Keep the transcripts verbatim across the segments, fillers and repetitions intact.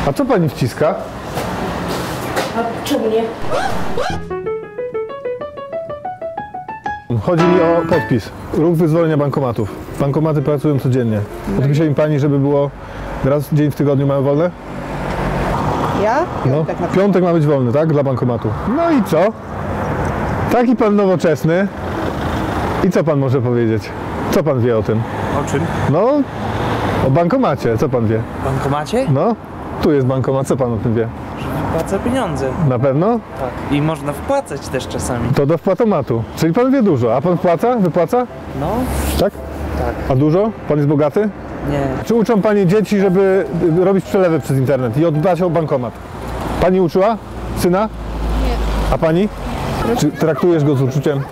A co pani wciska? A czemu nie? Chodzi mi o podpis. Ruch wyzwolenia bankomatów. Bankomaty pracują codziennie. Podpisze mi pani, żeby było raz dzień w tygodniu mamy wolne? Ja? No, Piątek na piątek ma być wolny, tak? Dla bankomatu. No i co? Taki pan nowoczesny. I co pan może powiedzieć? Co pan wie o tym? O czym? No, o bankomacie. Co pan wie? W bankomacie? No, tu jest bankomat. Co pan o tym wie? Płacę pieniądze. Na pewno? Tak. I można wpłacać też czasami. To do wpłatomatu. Czyli pan wie dużo. A pan wpłaca? Wypłaca? No, Tak? tak. A dużo? Pan jest bogaty? Nie. Czy uczą pani dzieci, żeby robić przelewy przez internet i oddać o bankomat? Pani uczyła syna? Nie. A pani? Czy traktujesz go z uczuciem?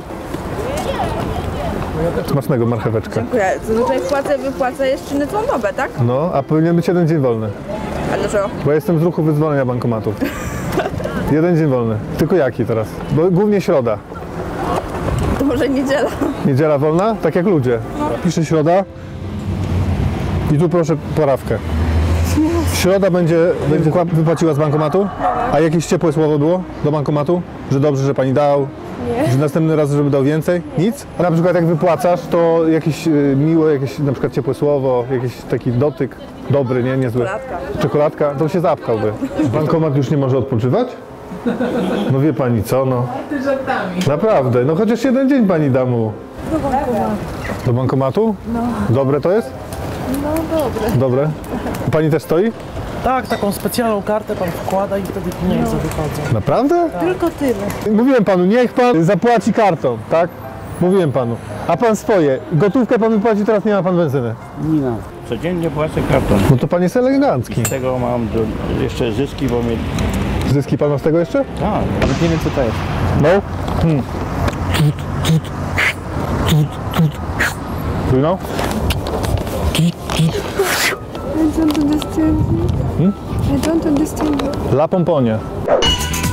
Smacznego marcheweczka. Dziękuję. Zazwyczaj wpłacę, wypłacę jeszcze całą dobę, tak? No, a powinien być jeden dzień wolny. A dlaczego? Bo jestem z ruchu wyzwolenia bankomatów. Jeden dzień wolny. Tylko jaki teraz? Bo głównie środa. To może niedziela. Niedziela wolna? Tak jak ludzie. Pisze środa. I tu proszę porawkę. Środa będzie, będzie wypłaciła z bankomatu? A jakieś ciepłe słowo było do bankomatu? Że dobrze, że pani dał? Nie. Że następny raz, żeby dał więcej? Nic? A na przykład jak wypłacasz, to jakieś y, miłe, jakieś na przykład ciepłe słowo, jakiś taki dotyk dobry, nie? Niezły. Czekoladka. Czekoladka? To się zapchałby. Bankomat już nie może odpoczywać? No wie pani co, no. Ty żartami. Naprawdę, no chociaż jeden dzień pani da mu. Do bankomatu. Do bankomatu? No. Dobre to jest? No dobre. Dobre. Pani też stoi? Tak, taką specjalną kartę pan wkłada i wtedy pieniądze wychodzą. Naprawdę? Tylko tyle. Mówiłem panu, niech pan zapłaci kartą, tak? Mówiłem panu. A pan swoje. Gotówkę pan wypłaci, teraz nie ma pan benzyny. Nie mam. Codziennie płacę kartą. No to pan jest elegancki. Z tego mam do, jeszcze zyski, bo mnie... Zyski pan ma z tego jeszcze? Tak, nawet nie wiem co to jest. No. Hmm. You know? I don't understand you. Hmm? I don't understand you. La Pomponie.